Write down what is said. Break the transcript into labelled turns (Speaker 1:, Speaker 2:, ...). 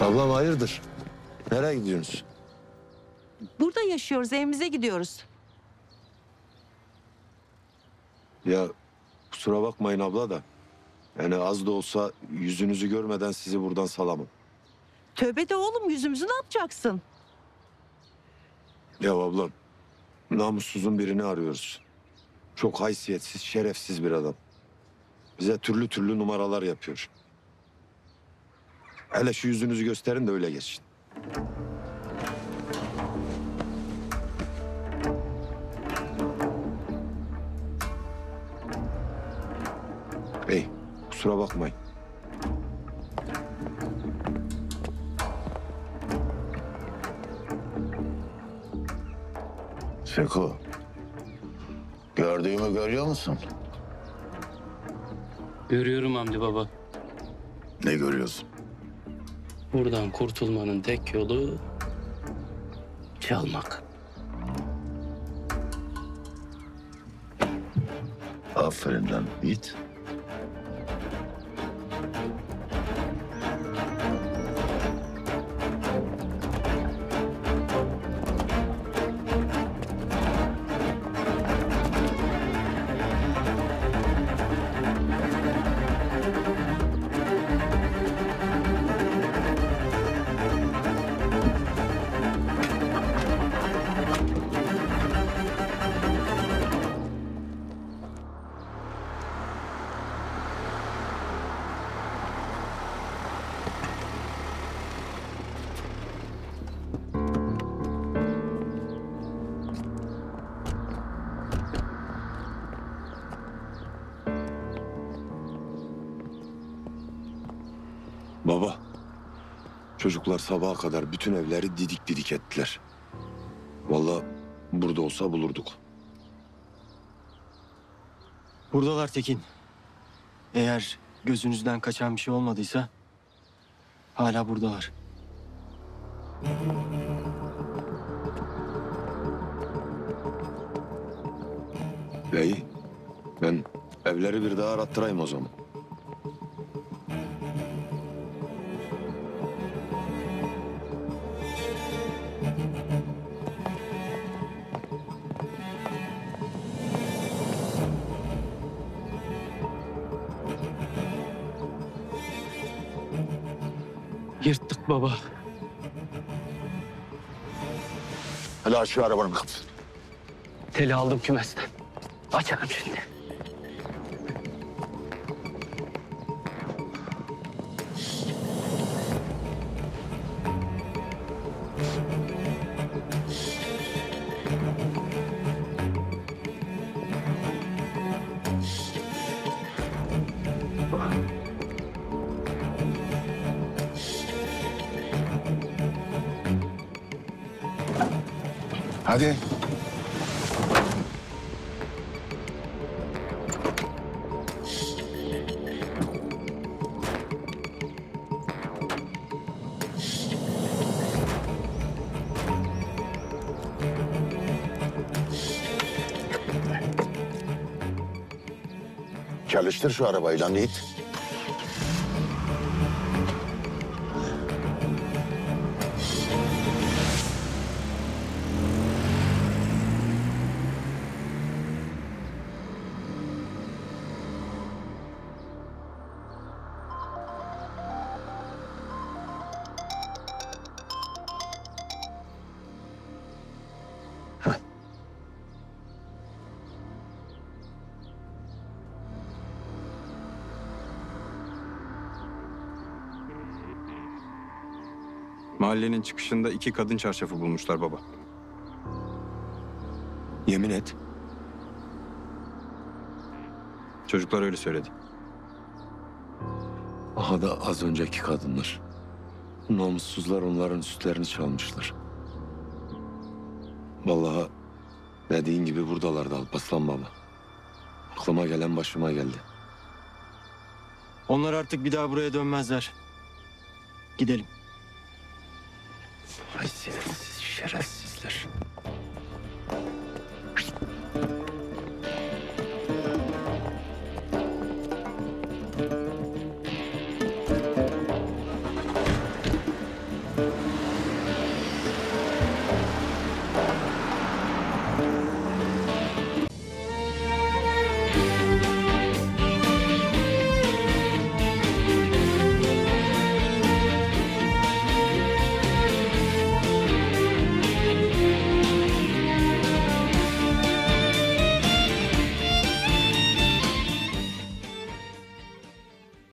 Speaker 1: Ablam hayırdır? Nereye gidiyorsunuz?
Speaker 2: Burada yaşıyoruz, evimize gidiyoruz.
Speaker 1: Ya kusura bakmayın abla da. Yani az da olsa yüzünüzü görmeden sizi buradan salamam.
Speaker 2: Tövbe de oğlum, yüzümüzü ne yapacaksın?
Speaker 1: Ya ablam, namussuzun birini arıyoruz. Çok haysiyetsiz, şerefsiz bir adam. Bize türlü türlü numaralar yapıyor. Hele şu yüzünüzü gösterin de öyle geçin. Bey, kusura bakmayın.
Speaker 3: Seko, gördüğümü görüyor musun?
Speaker 4: Görüyorum Hamdi Baba.
Speaker 3: Ne görüyorsun?
Speaker 4: Buradan kurtulmanın tek yolu çalmak.
Speaker 3: Aferin lan Yiğit.
Speaker 1: Baba, çocuklar sabaha kadar bütün evleri didik didik ettiler. Vallahi burada olsa bulurduk.
Speaker 5: Buradalar Tekin. Eğer gözünüzden kaçan bir şey olmadıysa hala buradalar.
Speaker 1: İyi, ben evleri bir daha arattırayım o zaman.
Speaker 4: Yırttık baba.
Speaker 3: Hadi aç şu arabanın kapısını.
Speaker 4: Teli aldım kümesten. Açarım şimdi.
Speaker 3: Hadi. Çalıştır şu arabayı lan Yiğit.
Speaker 6: Mahallenin çıkışında 2 kadın çarşafı bulmuşlar baba.
Speaker 1: Yemin et.
Speaker 6: Çocuklar öyle söyledi.
Speaker 1: Aha da az önceki kadınlar. Namussuzlar onların sütlerini çalmışlar. Vallahi dediğin gibi buradalardı Alparslan baba. Aklıma gelen başıma geldi.
Speaker 5: Onlar artık bir daha buraya dönmezler. Gidelim.
Speaker 1: Haysiyetsiz, şerefsizler.